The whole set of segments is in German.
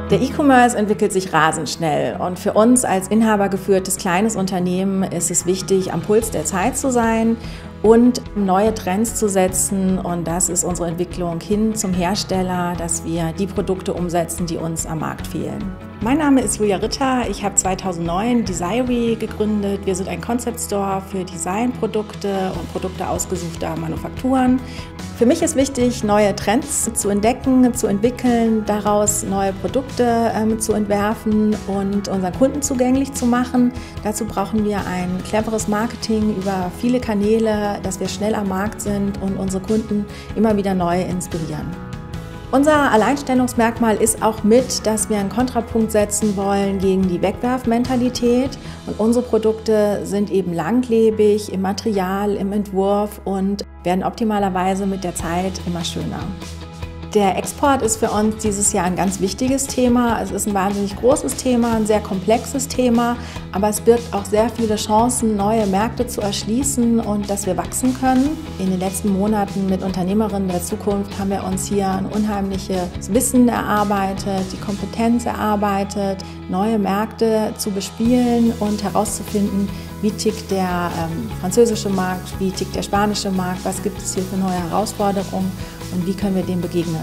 Der E-Commerce entwickelt sich rasend schnell und für uns als inhabergeführtes kleines Unternehmen ist es wichtig, am Puls der Zeit zu sein und neue Trends zu setzen, und das ist unsere Entwicklung hin zum Hersteller, dass wir die Produkte umsetzen, die uns am Markt fehlen. Mein Name ist Julia Ritter, ich habe 2009 Desiree gegründet. Wir sind ein Concept Store für Designprodukte und Produkte ausgesuchter Manufakturen. Für mich ist wichtig, neue Trends zu entdecken, zu entwickeln, daraus neue Produkte zu entwerfen und unseren Kunden zugänglich zu machen. Dazu brauchen wir ein cleveres Marketing über viele Kanäle, dass wir schnell am Markt sind und unsere Kunden immer wieder neu inspirieren. Unser Alleinstellungsmerkmal ist auch mit, dass wir einen Kontrapunkt setzen wollen gegen die Wegwerfmentalität. Und unsere Produkte sind eben langlebig im Material, im Entwurf und werden optimalerweise mit der Zeit immer schöner. Der Export ist für uns dieses Jahr ein ganz wichtiges Thema. Es ist ein wahnsinnig großes Thema, ein sehr komplexes Thema, aber es birgt auch sehr viele Chancen, neue Märkte zu erschließen und dass wir wachsen können. In den letzten Monaten mit Unternehmerinnen der Zukunft haben wir uns hier ein unheimliches Wissen erarbeitet, die Kompetenz erarbeitet, neue Märkte zu bespielen und herauszufinden, wie tickt der französische Markt, wie tickt der spanische Markt, was gibt es hier für neue Herausforderungen und wie können wir dem begegnen.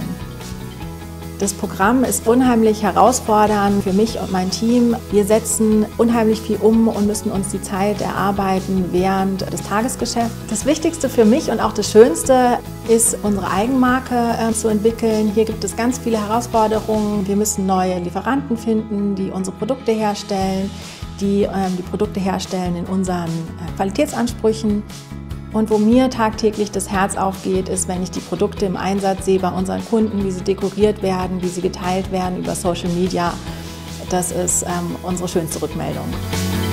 Das Programm ist unheimlich herausfordernd für mich und mein Team. Wir setzen unheimlich viel um und müssen uns die Zeit erarbeiten während des Tagesgeschäfts. Das Wichtigste für mich und auch das Schönste ist, unsere Eigenmarke zu entwickeln. Hier gibt es ganz viele Herausforderungen. Wir müssen neue Lieferanten finden, die unsere Produkte herstellen, die Produkte herstellen in unseren Qualitätsansprüchen. Und wo mir tagtäglich das Herz aufgeht, ist, wenn ich die Produkte im Einsatz sehe bei unseren Kunden, wie sie dekoriert werden, wie sie geteilt werden über Social Media. Das ist unsere schönste Rückmeldung.